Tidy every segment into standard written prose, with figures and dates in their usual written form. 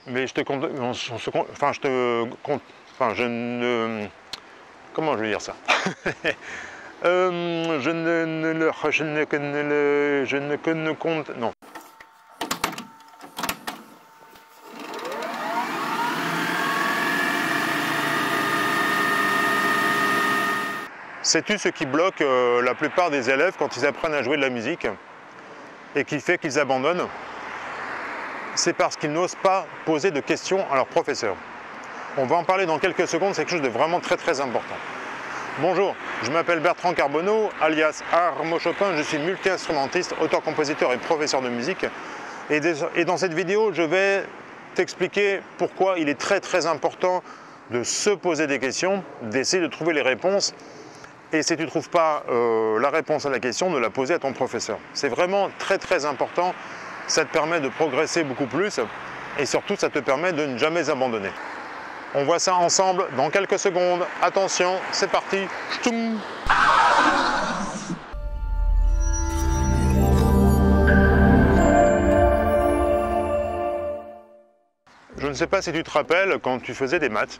mais je te compte, enfin je te compte, enfin je ne, comment je vais dire ça? Je ne compte, non. Sais-tu ce qui bloque la plupart des élèves quand ils apprennent à jouer de la musique et qui fait qu'ils abandonnent? C'est parce qu'ils n'osent pas poser de questions à leur professeur. On va en parler dans quelques secondes, c'est quelque chose de vraiment très important. Bonjour, je m'appelle Bertrand Carbonneau, alias Armo Chopin, je suis multi-instrumentiste, auteur-compositeur et professeur de musique. Et dans cette vidéo, je vais t'expliquer pourquoi il est très important de se poser des questions, d'essayer de trouver les réponses. Et si tu ne trouves pas la réponse à la question, de la poser à ton professeur. C'est vraiment très important, ça te permet de progresser beaucoup plus et surtout ça te permet de ne jamais abandonner. On voit ça ensemble dans quelques secondes. Attention, c'est parti. Ch'toum. Je ne sais pas si tu te rappelles quand tu faisais des maths,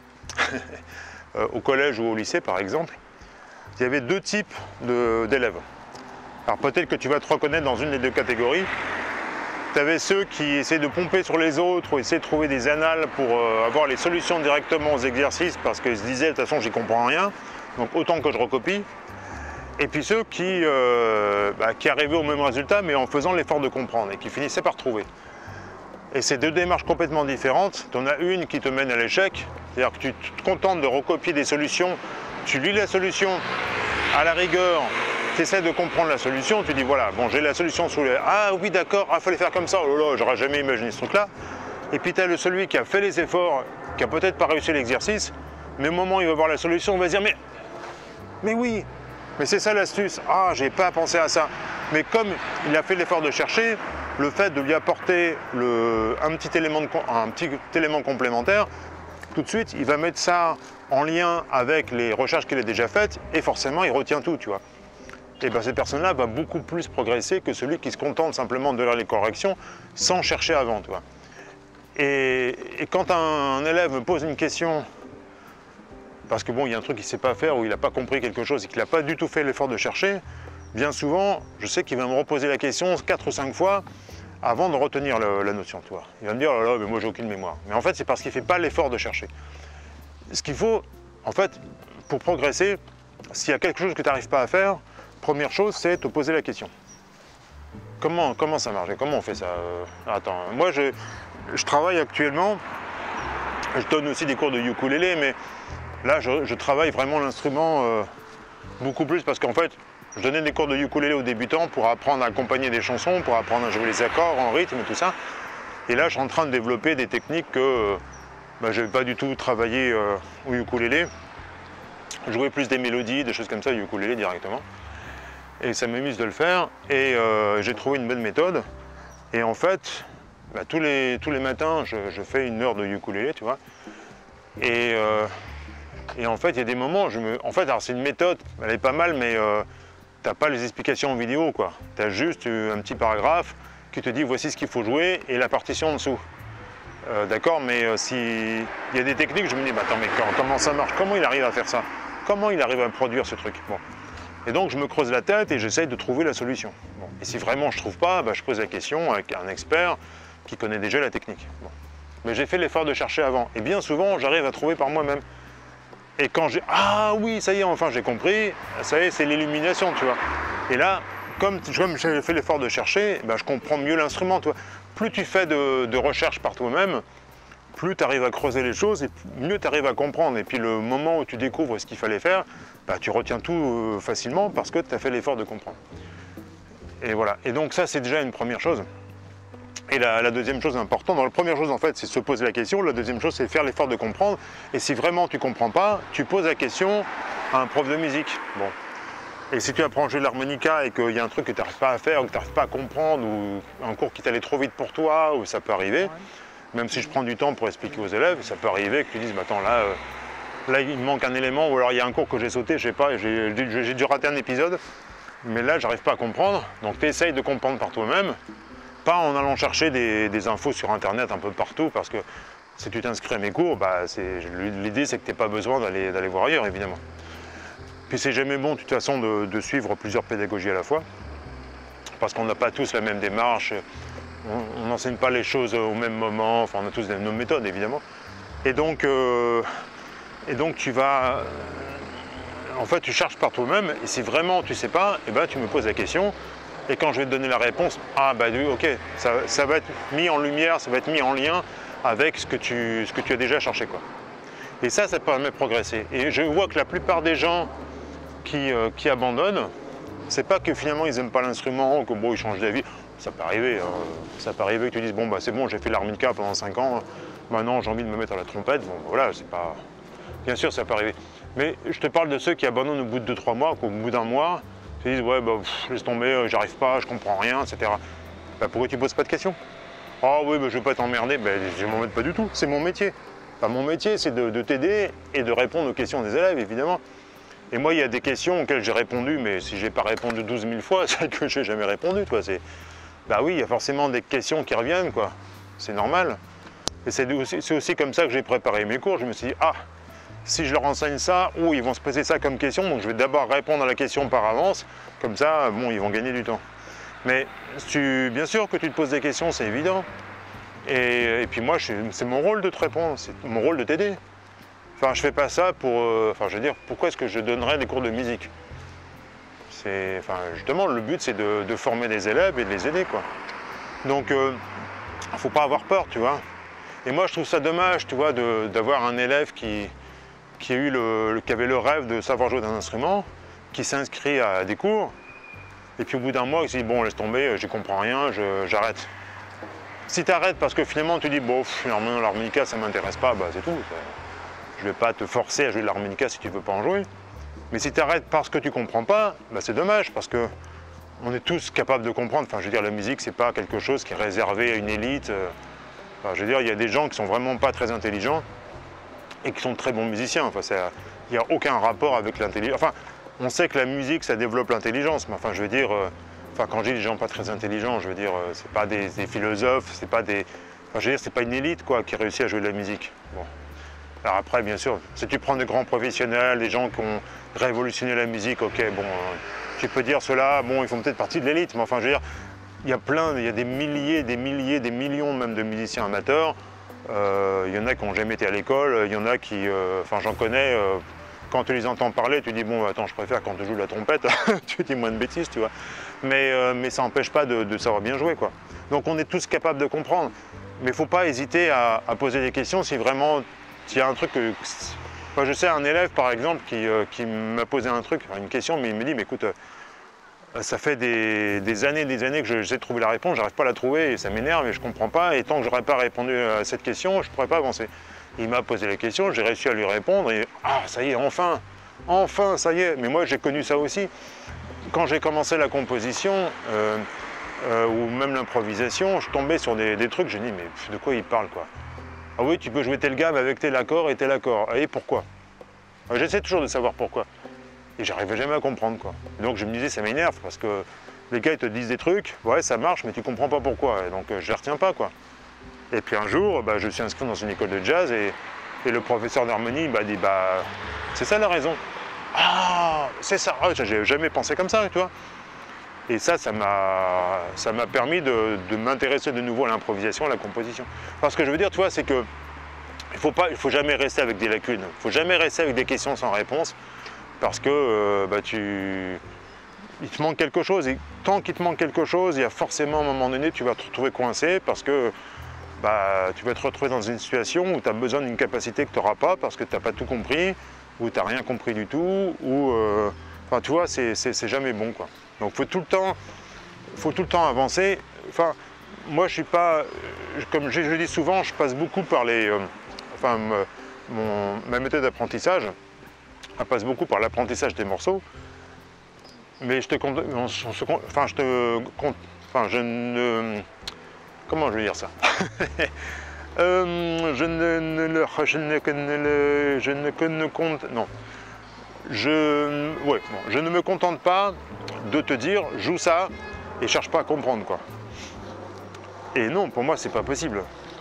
au collège ou au lycée par exemple, il y avait deux types d'élèves. Alors peut-être que tu vas te reconnaître dans une des deux catégories. Tu avais ceux qui essaient de pomper sur les autres ou essaient de trouver des annales pour avoir les solutions directement aux exercices parce qu'ils se disaient de toute façon j'y comprends rien, donc autant que je recopie. Et puis ceux qui arrivaient au même résultat mais en faisant l'effort de comprendre et qui finissaient par trouver. Et ces deux démarches complètement différentes, tu en as une qui te mène à l'échec, c'est-à-dire que tu te contentes de recopier des solutions. Tu lis la solution, à la rigueur, tu essaies de comprendre la solution, tu dis voilà, bon j'ai la solution sous les... Ah oui d'accord, il fallait faire comme ça, oh là là, j'aurais jamais imaginé ce truc-là. Et puis tu as celui qui a fait les efforts, qui a peut-être pas réussi l'exercice, mais au moment où il va voir la solution, il va se dire mais oui, mais c'est ça l'astuce, ah j'ai pas pensé à ça. Mais comme il a fait l'effort de chercher, le fait de lui apporter un petit élément complémentaire, tout de suite il va mettre ça en lien avec les recherches qu'il a déjà faites et forcément il retient tout, tu vois. Et bien cette personne-là va beaucoup plus progresser que celui qui se contente simplement de lire les corrections sans chercher avant, tu vois. Et quand un élève me pose une question, parce que bon, il y a un truc qu'il ne sait pas faire ou il n'a pas compris quelque chose et qu'il n'a pas du tout fait l'effort de chercher, bien souvent, je sais qu'il va me reposer la question 4 ou 5 fois avant de retenir la notion, tu vois. Il va me dire, oh là là, mais moi j'ai aucune mémoire. Mais en fait, c'est parce qu'il ne fait pas l'effort de chercher. Ce qu'il faut, en fait, pour progresser, s'il y a quelque chose que tu n'arrives pas à faire, première chose, c'est te poser la question. Comment ça marche? Comment on fait ça? Attends, moi je travaille actuellement, je donne aussi des cours de ukulélé, mais là je travaille vraiment l'instrument beaucoup plus parce qu'en fait, je donnais des cours de ukulélé aux débutants pour apprendre à accompagner des chansons, pour apprendre à jouer les accords en rythme et tout ça. Et là, je suis en train de développer des techniques que je n'avais pas du tout travaillé au ukulélé. Jouer plus des mélodies, des choses comme ça au ukulélé directement. Et ça m'amuse de le faire. Et j'ai trouvé une bonne méthode. Et en fait, tous les matins, je fais 1 heure de ukulélé, tu vois. Et en fait, il y a des moments, en fait, alors c'est une méthode, elle est pas mal, mais tu n'as pas les explications en vidéo, quoi. Tu as juste un petit paragraphe qui te dit voici ce qu'il faut jouer et la partition en dessous. D'accord, mais s'il y a des techniques, je me dis, bah, attends, mais comment ça marche? Comment il arrive à faire ça? Comment il arrive à produire ce truc? Bon. Et donc, je me creuse la tête et j'essaye de trouver la solution. Bon. Et si vraiment je ne trouve pas, bah, je pose la question avec un expert qui connaît déjà la technique. Bon. Mais j'ai fait l'effort de chercher avant. Et bien souvent, j'arrive à trouver par moi-même. Et quand j'ai... Ah oui, ça y est, enfin j'ai compris, ça y est, c'est l'illumination, tu vois. Et là, comme j'ai fait l'effort de chercher, bah, je comprends mieux l'instrument, tu vois. Plus tu fais de recherche par toi-même, plus tu arrives à creuser les choses et mieux tu arrives à comprendre. Et puis le moment où tu découvres ce qu'il fallait faire, bah, tu retiens tout facilement parce que tu as fait l'effort de comprendre. Et voilà. Et donc ça, c'est déjà une première chose. Et la deuxième chose importante, la première chose en fait, c'est se poser la question. La deuxième chose, c'est faire l'effort de comprendre. Et si vraiment tu ne comprends pas, tu poses la question à un prof de musique. Bon. Et si tu apprends à jouer de l'harmonica et qu'il y a un truc que tu n'arrives pas à faire, ou que tu n'arrives pas à comprendre, ou un cours qui t'allait trop vite pour toi, ou ça peut arriver, même si je prends du temps pour expliquer aux élèves, ça peut arriver que tu dises, bah, attends, là il me manque un élément, ou alors il y a un cours que j'ai sauté, je sais pas, j'ai dû rater un épisode, mais là j'arrive pas à comprendre, donc tu essayes de comprendre par toi-même, Pas en allant chercher des infos sur internet un peu partout, parce que si tu t'inscris à mes cours, l'idée c'est que tu n'aies pas besoin d'aller voir ailleurs, évidemment. Puis c'est jamais bon de toute façon de suivre plusieurs pédagogies à la fois, parce qu'on n'a pas tous la même démarche, on n'enseigne pas les choses au même moment, enfin on a tous nos méthodes évidemment. Et donc tu vas, en fait tu cherches par toi-même, et si vraiment tu ne sais pas, eh ben, tu me poses la question, et quand je vais te donner la réponse, ah bah ok, ça va être mis en lumière, ça va être mis en lien avec ce que tu as déjà cherché, quoi. Et ça permet de progresser. Et je vois que la plupart des gens qui abandonnent, c'est pas que finalement ils n'aiment pas l'instrument ou que bon, ils changent d'avis. Ça peut arriver, hein. Ça peut arriver que tu dises bon bah c'est bon, j'ai fait l'harmonica pendant 5 ans, maintenant j'ai envie de me mettre à la trompette. Bon voilà, c'est pas. Bien sûr, ça peut arriver. Mais je te parle de ceux qui abandonnent au bout de 2-3 mois, qu'au bout d'un mois, ils disent ouais bah laisse tomber, j'arrive pas, je comprends rien, etc. Bah, pourquoi tu poses pas de questions? Ah oui, bah, je veux pas t'emmerder, bah, je m'emmerde pas du tout, c'est mon métier. Enfin, mon métier, c'est de t'aider et de répondre aux questions des élèves, évidemment. Et moi, il y a des questions auxquelles j'ai répondu, mais si j'ai pas répondu 12 000 fois, c'est que j'ai jamais répondu, quoi. Bah oui, il y a forcément des questions qui reviennent, quoi. C'est normal. Et c'est aussi comme ça que j'ai préparé mes cours. Je me suis dit, ah, si je leur enseigne ça, ils vont se poser ça comme question, donc je vais d'abord répondre à la question par avance, comme ça, bon, ils vont gagner du temps. Mais bien sûr que tu te poses des questions, c'est évident. Et puis moi, c'est mon rôle de te répondre, c'est mon rôle de t'aider. Enfin, je fais pas ça pour... je veux dire, pourquoi est-ce que je donnerais des cours de musique? Justement, le but, c'est de former des élèves et de les aider, quoi. Donc, il faut pas avoir peur, tu vois. Et moi, je trouve ça dommage, tu vois, d'avoir un élève qui avait le rêve de savoir jouer d'un instrument, qui s'inscrit à des cours, et puis au bout d'un mois, il se dit, bon, laisse tomber, j'y comprends rien, j'arrête. Si tu arrêtes parce que finalement tu dis, bon, l'harmonica ça m'intéresse pas, bah c'est tout. Je vais pas te forcer à jouer de l'harmonica si tu veux pas en jouer. Mais si tu arrêtes parce que tu comprends pas, bah c'est dommage, parce que on est tous capables de comprendre. Enfin, je veux dire, la musique, c'est pas quelque chose qui est réservé à une élite. Enfin, je veux dire, il y a des gens qui sont vraiment pas très intelligents et qui sont très bons musiciens. Enfin, il n'y a aucun rapport avec l'intelligence. Enfin, on sait que la musique, ça développe l'intelligence, mais enfin, je veux dire, quand je dis des gens pas très intelligents, je veux dire, c'est pas des philosophes, c'est pas des... Enfin, je veux dire, c'est pas une élite, quoi, qui réussit à jouer de la musique. Bon. Alors après, bien sûr, si tu prends des grands professionnels, des gens qui ont révolutionné la musique, ok, bon, tu peux dire ceux-là, bon, ils font peut-être partie de l'élite, mais enfin, je veux dire, il y a des milliers, des millions même de musiciens amateurs. Il y en a qui n'ont jamais été à l'école, il y en a qui, j'en connais, quand tu les entends parler, tu dis, bon, attends, je préfère quand tu joues de la trompette, tu dis moins de bêtises, tu vois. Mais ça n'empêche pas de savoir bien jouer, quoi. Donc on est tous capables de comprendre, mais il ne faut pas hésiter à poser des questions si vraiment il y a un truc que... Moi, je sais un élève, par exemple, qui m'a posé un truc, une question, mais il me dit, mais écoute, ça fait des années que j'essaie de trouver la réponse, j'arrive pas à la trouver, et ça m'énerve, et je comprends pas, et tant que j'aurais pas répondu à cette question, je pourrais pas avancer. Il m'a posé la question, j'ai réussi à lui répondre, et ah, ça y est, enfin, ça y est. Mais moi, j'ai connu ça aussi. Quand j'ai commencé la composition, ou même l'improvisation, je tombais sur des trucs, j'ai dit, mais de quoi il parle, quoi? Ah oui, tu peux jouer tel gamme avec tel accord et tel accord. Et pourquoi? J'essaie toujours de savoir pourquoi. Et j'arrivais jamais à comprendre, quoi. Et donc je me disais, ça m'énerve, parce que les gars, ils te disent des trucs, ouais, ça marche, mais tu comprends pas pourquoi. Et donc je les retiens pas, quoi. Et puis un jour, je suis inscrit dans une école de jazz, et le professeur d'harmonie m'a dit, c'est ça la raison. Ah, c'est ça. Ah, j'ai jamais pensé comme ça, tu vois. Et ça m'a permis de m'intéresser de nouveau à l'improvisation, à la composition. Parce que je veux dire, tu vois, c'est que il faut jamais rester avec des lacunes. Il faut jamais rester avec des questions sans réponse, parce que il te manque quelque chose. Et tant qu'il te manque quelque chose, il y a forcément, à un moment donné, tu vas te retrouver coincé, parce que tu vas te retrouver dans une situation où tu as besoin d'une capacité que tu n'auras pas, parce que tu n'as pas tout compris, ou tu n'as rien compris du tout, ou... Enfin, tu vois, c'est jamais bon, quoi. Donc, faut tout le temps avancer. Enfin, moi, je suis pas... Comme je le dis souvent, je passe beaucoup par les... ma méthode d'apprentissage, elle passe beaucoup par l'apprentissage des morceaux. Mais comment je vais dire ça? Je ne me contente pas de te dire joue ça et cherche pas à comprendre, quoi. Et non, pour moi, c'est pas possible.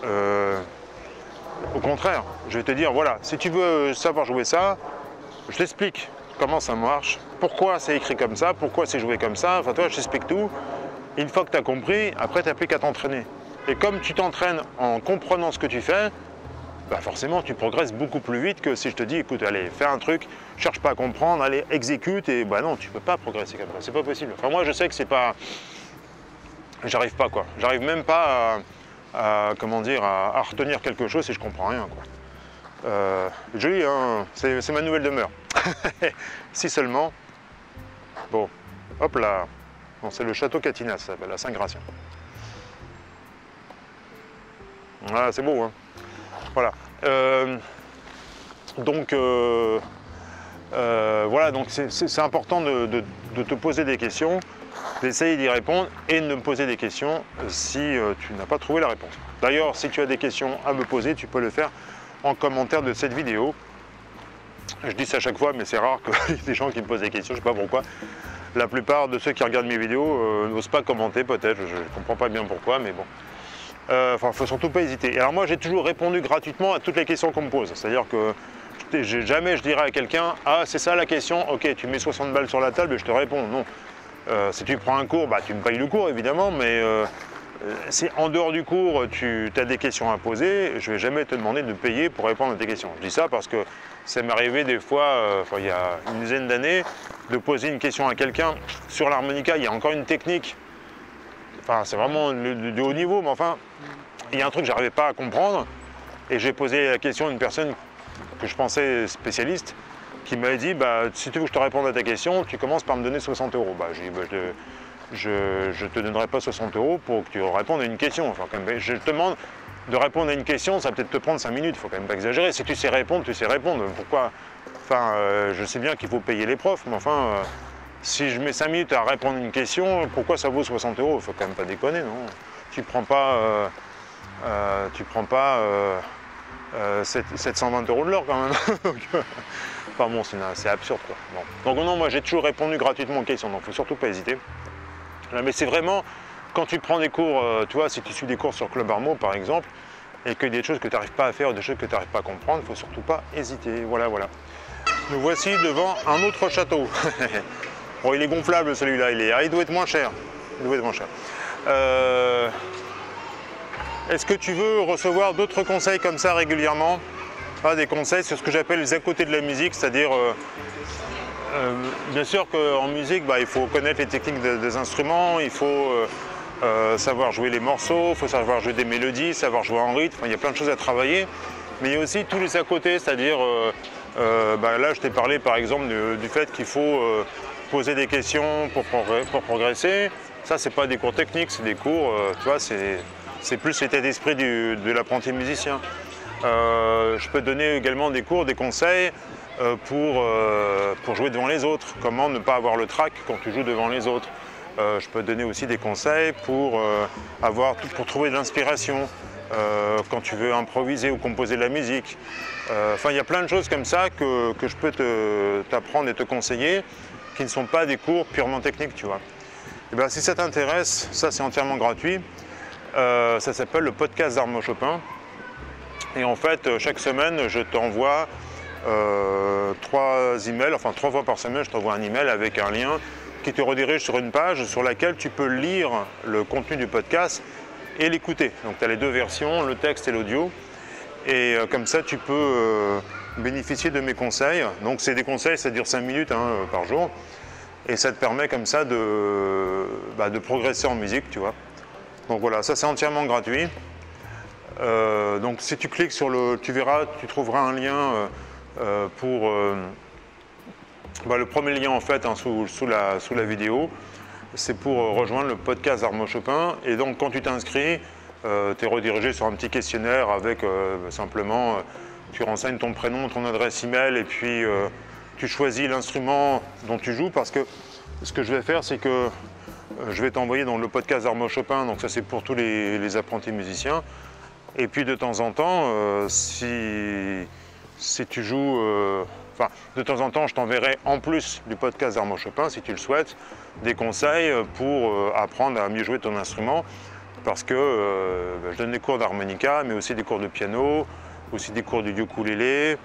Au contraire, je vais te dire, voilà, si tu veux savoir jouer ça, je t'explique comment ça marche, pourquoi c'est écrit comme ça, pourquoi c'est joué comme ça, enfin toi, je t'explique tout. Une fois que tu as compris, après, tu n'as plus qu'à t'entraîner. Et comme tu t'entraînes en comprenant ce que tu fais, bah forcément, tu progresses beaucoup plus vite que si je te dis, écoute, allez, fais un truc, cherche pas à comprendre, allez, exécute, et bah non, tu peux pas progresser comme ça, c'est pas possible. Enfin, moi, je sais que c'est pas... J'arrive pas, quoi. J'arrive même pas comment dire, à retenir quelque chose si je comprends rien, quoi. Joli, hein, c'est ma nouvelle demeure. Si seulement. Bon, hop là. Bon, c'est le château Catinat, ça s'appelle, à Saint-Gratien. Voilà, c'est beau, hein. Voilà. Donc, voilà, donc c'est important de te poser des questions, d'essayer d'y répondre et de me poser des questions si tu n'as pas trouvé la réponse. D'ailleurs, si tu as des questions à me poser, tu peux le faire en commentaire de cette vidéo. Je dis ça à chaque fois, mais c'est rare qu'il y ait des gens qui me posent des questions, je ne sais pas pourquoi. La plupart de ceux qui regardent mes vidéos n'osent pas commenter, peut-être, je ne comprends pas bien pourquoi, mais bon. Enfin, il ne faut surtout pas hésiter. Et alors moi, j'ai toujours répondu gratuitement à toutes les questions qu'on me pose. C'est-à-dire que jamais je dirais à quelqu'un « Ah, c'est ça la question, ok, tu mets 60 balles sur la table et je te réponds. » Non. Si tu prends un cours, bah, tu me payes le cours, évidemment, mais si en dehors du cours, tu as des questions à poser, je ne vais jamais te demander de payer pour répondre à tes questions. Je dis ça parce que ça m'est arrivé des fois, il y a une dizaine d'années, de poser une question à quelqu'un sur l'harmonica. Il y a encore une technique, enfin c'est vraiment du haut niveau, mais enfin, il y a un truc que je n'arrivais pas à comprendre, et j'ai posé la question à une personne que je pensais spécialiste, qui m'avait dit, bah, si tu veux que je te réponde à ta question, tu commences par me donner 60 euros. Bah, j'ai dit, bah, je ne te donnerai pas 60 euros pour que tu répondes à une question. Enfin, quand même, je te demande de répondre à une question, ça va peut-être te prendre 5 minutes, il ne faut quand même pas exagérer. Si tu sais répondre, tu sais répondre. Pourquoi? Enfin, je sais bien qu'il faut payer les profs, mais enfin, si je mets 5 minutes à répondre à une question, pourquoi ça vaut 60 euros? Il ne faut quand même pas déconner, non? Tu ne prends pas, 720 euros de l'or quand même. Enfin bon, c'est absurde, quoi. Bon. Donc non, moi j'ai toujours répondu gratuitement aux questions, donc il ne faut surtout pas hésiter. Là, mais c'est vraiment, quand tu prends des cours, tu vois, si tu suis des cours sur Club Harmo par exemple, et qu'il y a des choses que tu n'arrives pas à faire ou des choses que tu n'arrives pas à comprendre, il ne faut surtout pas hésiter. Voilà, voilà. Nous voici devant un autre château. Bon, il est gonflable celui-là, il doit être moins cher. Il doit être moins cher. Est-ce que tu veux recevoir d'autres conseils comme ça régulièrement? Des conseils sur ce que j'appelle les à côté de la musique, c'est-à-dire, bien sûr qu'en musique, bah, il faut connaître les techniques des instruments, il faut savoir jouer les morceaux, il faut savoir jouer des mélodies, savoir jouer en rythme, enfin, il y a plein de choses à travailler, mais il y a aussi tous les à côté, c'est-à-dire, bah, là je t'ai parlé par exemple du fait qu'il faut poser des questions pour progresser. Ça, c'est pas des cours techniques, c'est des cours, tu vois, c'est plus l'état d'esprit de l'apprenti musicien. Je peux donner également des cours, des conseils pour jouer devant les autres. Comment ne pas avoir le trac quand tu joues devant les autres. Je peux donner aussi des conseils pour trouver de l'inspiration quand tu veux improviser ou composer de la musique. Enfin, il y a plein de choses comme ça que je peux t'apprendre et te conseiller qui ne sont pas des cours purement techniques, tu vois. Et bien, si ça t'intéresse, ça c'est entièrement gratuit. Ça s'appelle le podcast d'Armo Chopin. Et en fait, chaque semaine, je t'envoie 3 emails, enfin 3 fois par semaine, je t'envoie un email avec un lien qui te redirige sur une page sur laquelle tu peux lire le contenu du podcast et l'écouter. Donc tu as les deux versions, le texte et l'audio. Et comme ça, tu peux bénéficier de mes conseils. Donc c'est des conseils, ça dure 5 minutes par jour. Et ça te permet comme ça de progresser en musique, tu vois. Donc voilà, ça c'est entièrement gratuit. Donc si tu cliques sur tu verras, tu trouveras un lien pour le premier lien en fait sous la vidéo, c'est pour rejoindre le podcast d'Armo Chopin. Et donc quand tu t'inscris, tu es redirigé sur un petit questionnaire avec simplement, tu renseignes ton prénom, ton adresse email et puis tu choisis l'instrument dont tu joues, parce que ce que je vais faire, c'est que je vais t'envoyer dans le podcast d'Armo Chopin, donc ça c'est pour tous les apprentis musiciens. Et puis de temps en temps, si tu joues, de temps en temps, je t'enverrai en plus du podcast d'Armo Chopin, si tu le souhaites, des conseils pour apprendre à mieux jouer ton instrument. parce que je donne des cours d'harmonica, mais aussi des cours de piano, aussi des cours de ukulélé,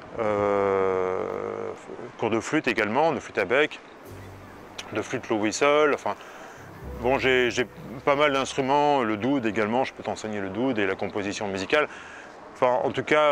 cours de flûte également, de flûte à bec, de flûte low whistle, enfin bon, j'ai pas mal d'instruments, le doud également, je peux t'enseigner le doud et la composition musicale. Enfin, en tout cas,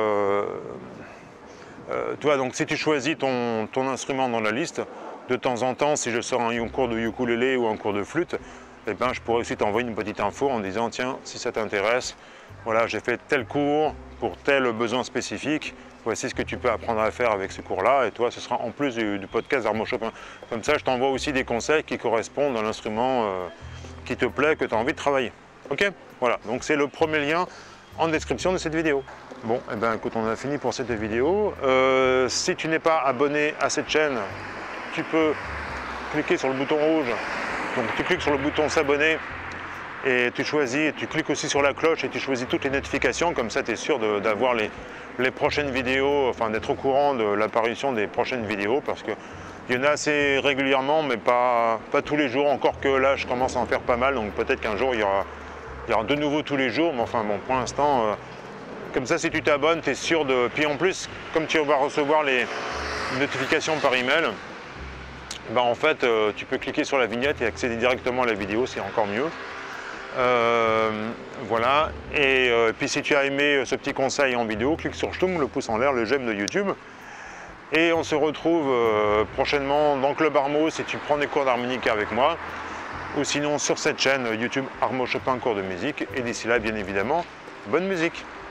tu vois, donc si tu choisis ton instrument dans la liste, de temps en temps, si je sors un cours de ukulélé ou un cours de flûte, eh ben, je pourrais aussi t'envoyer une petite info en disant, tiens, si ça t'intéresse, voilà, j'ai fait tel cours pour tel besoin spécifique, voici ce que tu peux apprendre à faire avec ce cours-là, et toi, ce sera en plus du podcast d'Armo Chopin. Comme ça, je t'envoie aussi des conseils qui correspondent à l'instrument qui te plaît, que tu as envie de travailler. Ok? Voilà, donc c'est le premier lien en description de cette vidéo. Bon, eh ben, écoute, on a fini pour cette vidéo. Si tu n'es pas abonné à cette chaîne, tu peux cliquer sur le bouton rouge. Donc tu cliques sur le bouton s'abonner et tu choisis, tu cliques aussi sur la cloche et tu choisis toutes les notifications, comme ça tu es sûr d'avoir les prochaines vidéos, enfin d'être au courant de l'apparition des prochaines vidéos, parce qu'il y en a assez régulièrement, mais pas tous les jours, encore que là je commence à en faire pas mal, donc peut-être qu'un jour il y aura de nouveau tous les jours, mais enfin bon, pour l'instant, comme ça si tu t'abonnes, tu es sûr de... Puis en plus, comme tu vas recevoir les notifications par email, ben en fait, tu peux cliquer sur la vignette et accéder directement à la vidéo, c'est encore mieux. Voilà, et puis si tu as aimé ce petit conseil en vidéo, clique sur Shtoum, le pouce en l'air, le j'aime de YouTube. Et on se retrouve prochainement dans Club Armo si tu prends des cours d'harmonica avec moi, ou sinon sur cette chaîne YouTube Armo Chopin cours de musique. Et d'ici là, bien évidemment, bonne musique!